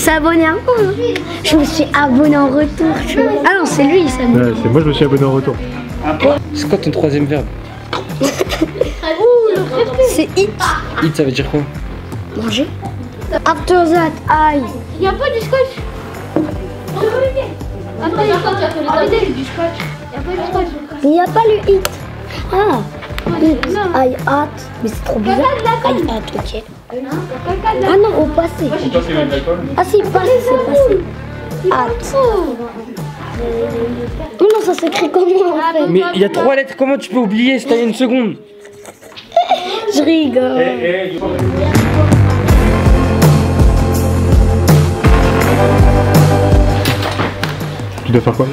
s'est abonné à moi. Je me suis abonné en retour. Ah non, c'est lui, il s'est abonné. Ouais, c'est moi, je me suis abonné en retour. C'est quoi ton troisième verbe? C'est eat. Eat, ça veut dire quoi? Manger. After that, I. Il n'y a pas du scotch. Il n'y a pas le hit. Ah, hit, I at. Mais c'est trop bizarre. I at, ok. Ah non, au passé. Ah si, passé, c'est passé. At. Oh non, ça s'écrit comment en fait? Mais il y a 3 lettres, comment tu peux oublier? C'était il y a une seconde. Je rigole. Tu dois faire quoi?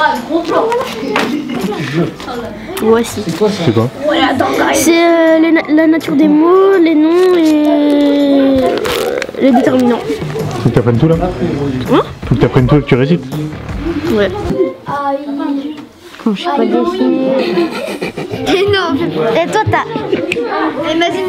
Voici. C'est quoi ça? C'est quoi? C'est la nature des mots, les noms et les déterminants. Faut que tu apprennes tout là? Faut que tu apprennes tout et que tu récites? Ouais. Quand je sais pas dessiner. Et non, et toi t'as. Et vas-y.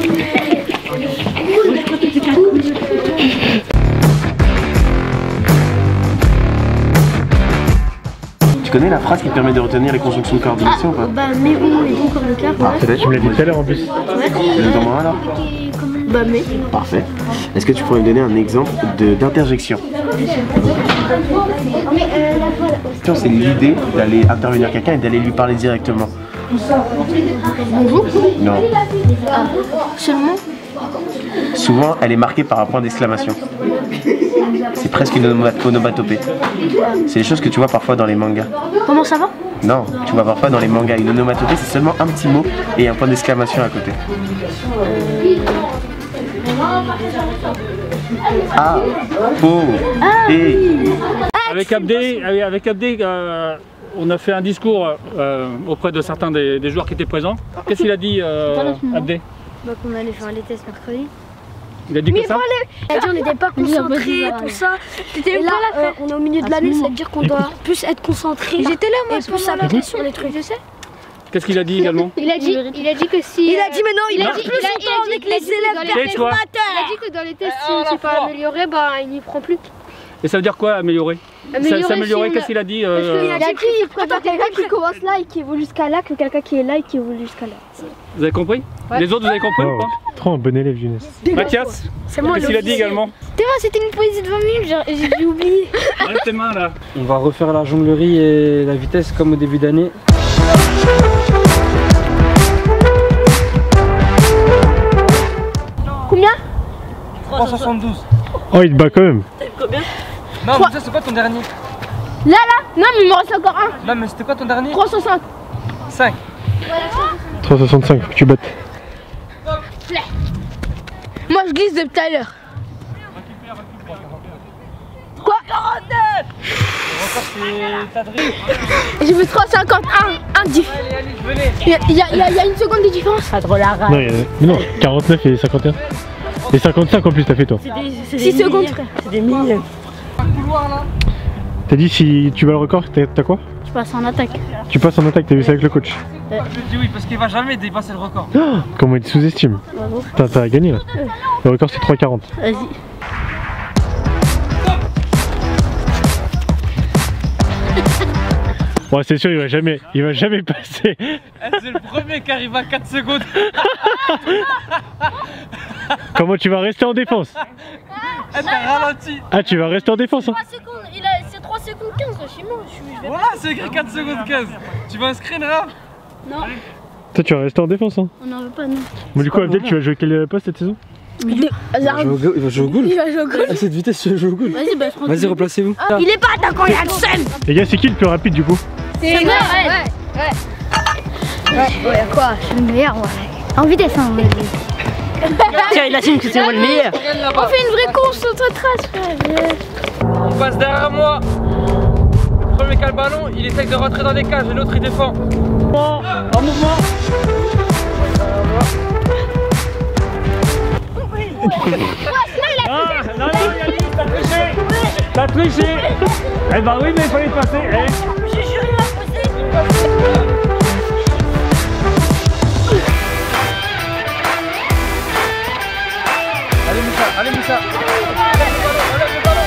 Tu connais la phrase qui permet de retenir les constructions de coordination ou pas? Bah, mais où et donc comme le cas. Parfait. Tu me l'as dit tout à l'heure en plus. Tu le comment alors? Bah, mais. Parfait. Est-ce que tu pourrais me donner un exemple d'interjection? C'est l'idée d'aller intervenir quelqu'un et d'aller lui parler directement. Bonjour. Non. Seulement. Souvent, elle est marquée par un point d'exclamation. C'est presque une onomatopée. C'est des choses que tu vois parfois dans les mangas. Comment ça va? Non, tu vois parfois dans les mangas. Une onomatopée, c'est seulement un petit mot et un point d'exclamation à côté. A, O, E. Avec Abdé, on a fait un discours auprès de certains des joueurs qui étaient présents. Qu'est-ce qu'il a dit, Abdé? Bah, qu'on allait faire les tests mercredi. Il a dit que ça? Il a dit on n'était pas concentrés, tout ça. Et là, on est au milieu de l'année, ça veut dire qu'on doit plus être concentré. J'étais là, moi, et plus s'appliquer sur les trucs. Je sais. Qu'est-ce qu'il a dit également? Il a dit que si. Il a dit mais non, il a dit plus longtemps avec les élèves Tais-toi. Il a dit que dans les tests, si c'est pas amélioré, bah il n'y prend plus. Et ça veut dire quoi, améliorer? S'améliorer, qu'est-ce qu'il a dit? Il a dit qu'il préfère quelqu'un qui commence là et qui évolue jusqu'à là que quelqu'un qui est là et qui évolue jusqu'à là. Vous avez compris? Les autres, vous avez compris ou pas? Trop un bon élève, Younes. Mathias, qu'est-ce qu'il a dit également? T'es vrai, c'était une poésie de 20 minutes, j'ai oublié. Lève tes mains là. On va refaire la jonglerie et la vitesse comme au début d'année. Combien? 3,72. Oh, il te bat quand même. Non, mais ça c'est quoi ton dernier? Là, non, mais il me reste encore un. Non, mais c'était quoi ton dernier? 3,60. 5. 3,65, faut que tu battes. Moi, je glisse depuis tout à l'heure. Quoi? 49. J'ai fait 3,51. Un diff. Il y a une seconde de différence. Pas trop la rage. Non, mais non, 49 et 51. Et 55 en plus, t'as fait toi. 6 secondes, frère. C'est des milliers. T'as dit si tu bats le record, t'as quoi? Je passe en attaque. Tu passes en attaque, t'as vu ça avec le coach? Je dis oui, parce qu'il va jamais dépasser le record. Oh, comment il te sous-estime? T'as gagné là. Le record c'est 3,40. Vas-y. Bon, c'est sûr, il va jamais passer. C'est le premier qui arrive à 4 secondes. Comment tu vas rester en défense? T'as ralenti. Ah, tu vas rester en défense, hein? 3 secondes, c'est 3 secondes 15 chez moi. Voilà, c'est écrit 4 secondes 15. Tu veux un screen rap? Non. Toi, tu vas rester en défense, hein? On n'en veut pas, non. Bon, du coup, Abdel, tu vas jouer quel poste cette saison? Il va jouer au goal. Il va jouer au goal. À cette vitesse, tu vas jouer au goal. Vas-y, bah je prends. Vas-y, replacez-vous. Il est pas attaquant, il a le seum. Les gars, c'est qui le plus rapide du coup? C'est vrai, ouais, quoi? Je suis le meilleur, ouais. En vitesse, hein, Tiens, il assume que c'est moi le meilleur. On fait une vraie course auto-trace, frère. Il passe derrière moi. Le premier qui a le ballon, il essaye de rentrer dans les cages et l'autre il défend. En mouvement. Non, Yannick, t'as triché. T'as triché. Eh bah oui, mais il fallait passer. J'ai juré, il m'a posé. Allez Moussa, allez Moussa. Allez le ballon.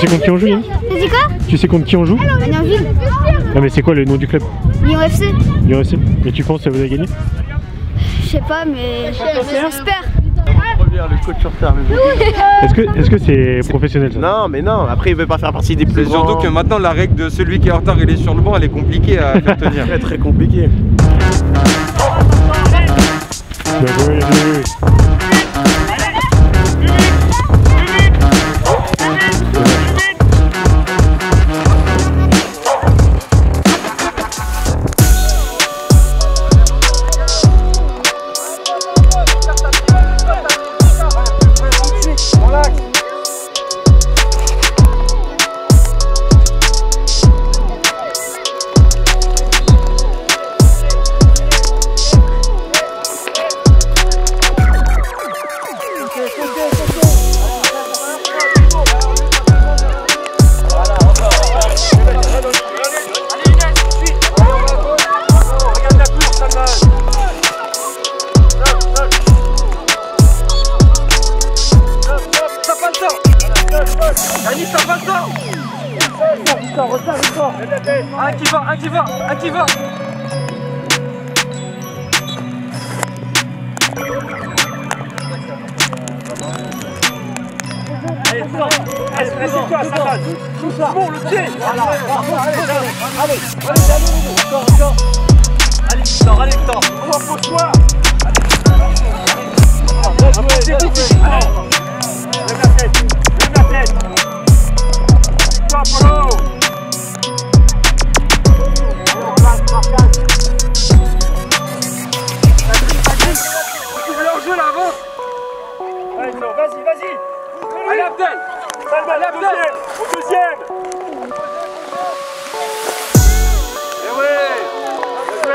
sais contre qui on joue, Yannick? T'as dit quoi? Tu sais contre qui on joue? Magnanville. Non mais c'est quoi le nom du club? Lyon FC. Lyon FC. Et tu penses que ça vous a gagné? Je sais pas, mais j'espère. Le coach sur terre. Est-ce que c'est professionnel ça? Non, mais non, après il veut pas faire partie des plus C'est grands. surtout que maintenant la règle de celui qui est en retard il est sur le banc, elle est compliquée à faire tenir. Très très compliqué. Bien joué, bien joué. Un qui va. Allez, assieds-toi, ça passe. Bon, le pied. Voilà. Allez. Encore. Allez, Victor. Repose-toi. Allez. Lève la tête. Victor, Polo. Vas-y. Allez Abdel. Au deuxième. Eh ouais.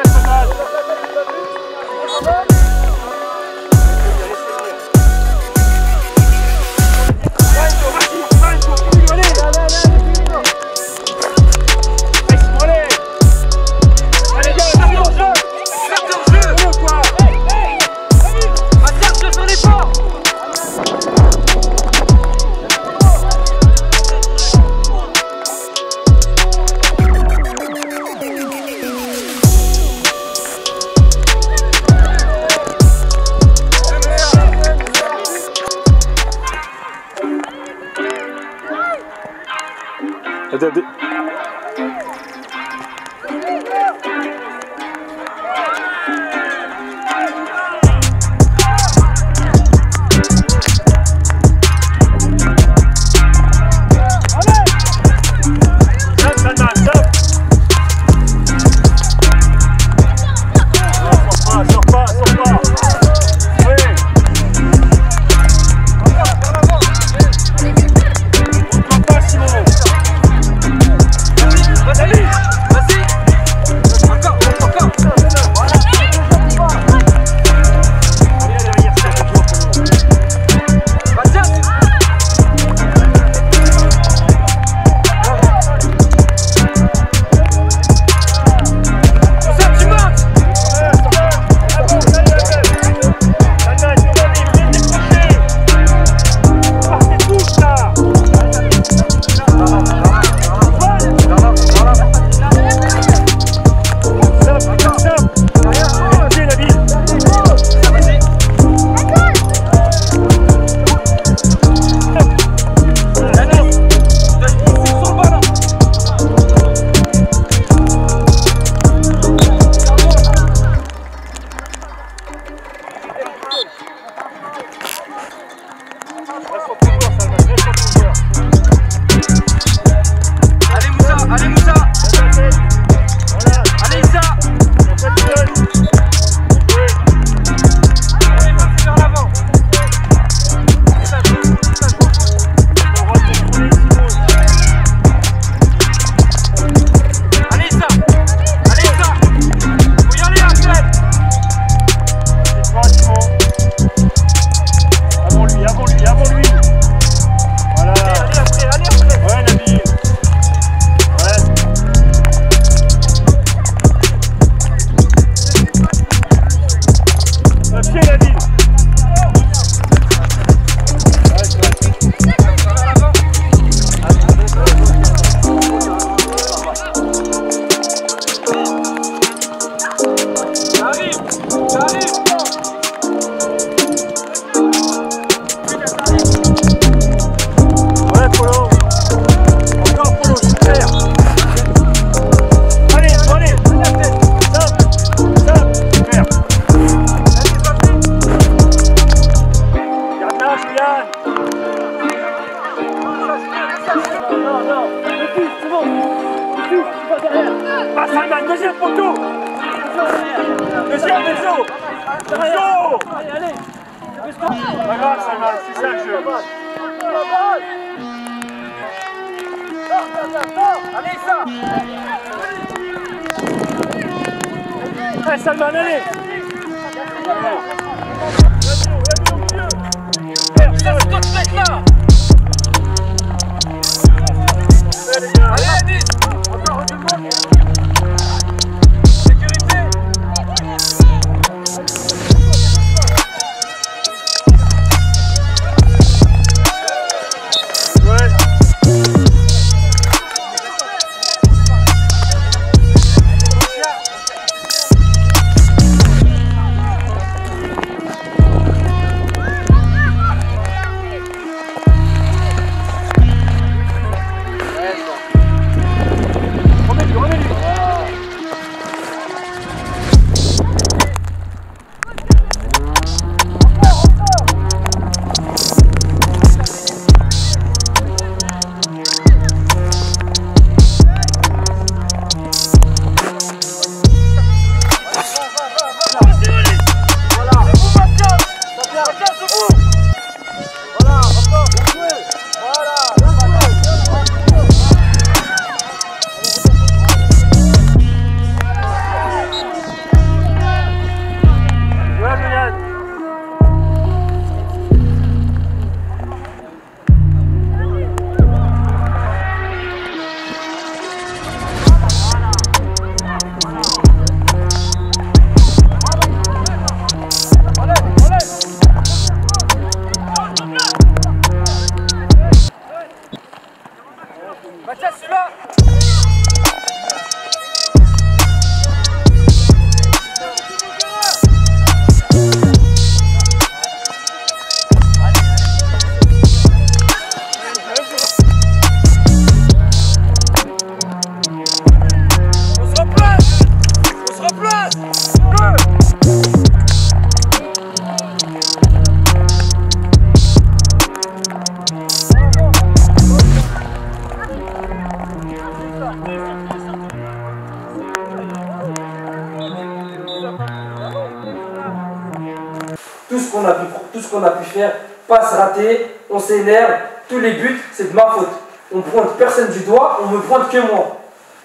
deuxième poteau. Deuxième, Benzo. Benzo. Allez, allez. Pas grave, ça va, c'est ça le jeu. Allez, ça. Allez, Salman, allez. Ça, c'est toi qui mets là. Allez, Anis. Encore, recule-moi. Sécurité. Tout ce qu'on a pu faire, passe ratée, on s'énerve, tous les buts, c'est de ma faute. On pointe personne du doigt, on me pointe que moi.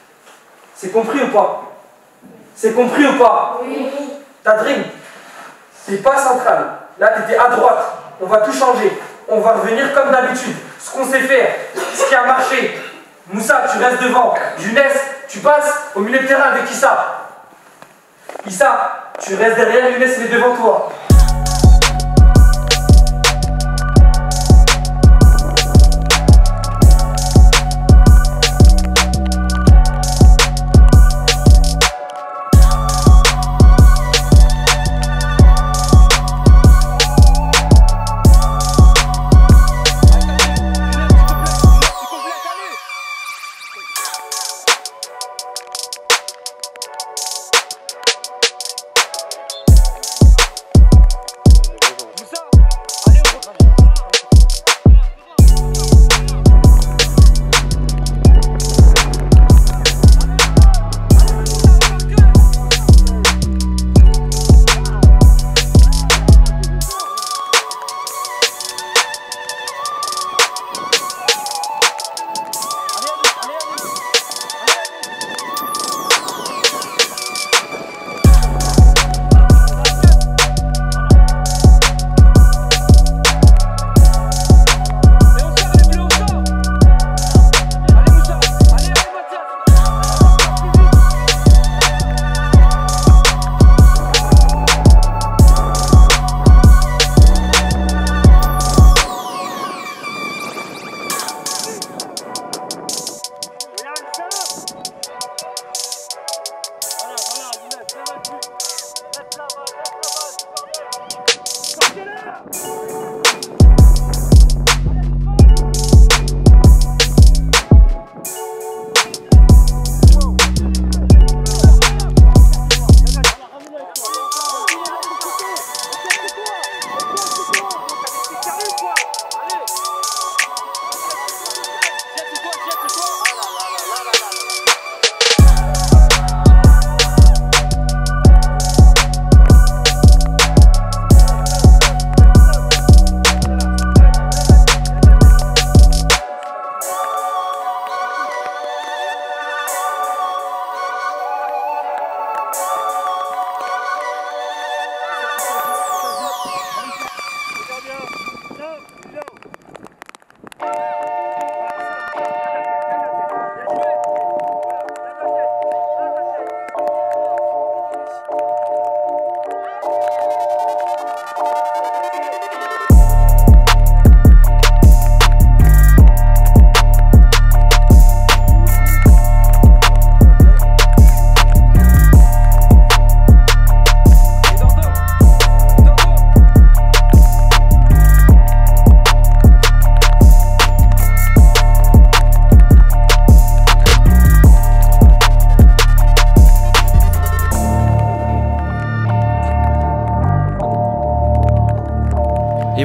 C'est compris ou pas? C'est compris ou pas? Oui. Ta dream, t'es pas central. Là, t'étais à droite. On va tout changer. On va revenir comme d'habitude. Ce qu'on sait faire, ce qui a marché. Moussa, tu restes devant. Younes, tu passes au milieu de terrain avec Issa. Issa, tu restes derrière, Younes, il est devant toi.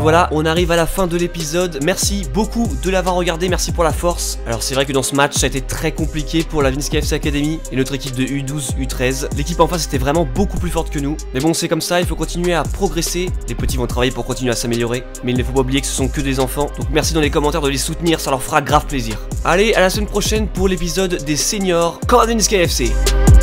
voilà, on arrive à la fin de l'épisode. Merci beaucoup de l'avoir regardé, merci pour la force. Alors c'est vrai que dans ce match, ça a été très compliqué pour la Vince KFC Academy et notre équipe de U12, U13. L'équipe en face était vraiment beaucoup plus forte que nous. Mais bon, c'est comme ça, il faut continuer à progresser. Les petits vont travailler pour continuer à s'améliorer. Mais il ne faut pas oublier que ce sont que des enfants. Donc merci dans les commentaires de les soutenir, ça leur fera grave plaisir. Allez, à la semaine prochaine pour l'épisode des seniors comme à Vince KFC.